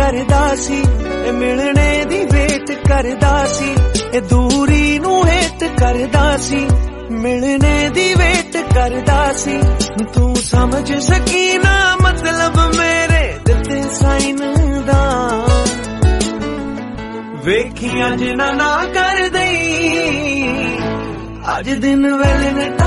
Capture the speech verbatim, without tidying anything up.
करदा सी, मिलने दी वेट करदा सी, दूरी नू हेट करदा सी, मिलने दी वेट करदा सी। तू समझ सकी ना मतलब मेरे दिते साइन दा, वेखी अज ना ना कर दई, अज दिन वेले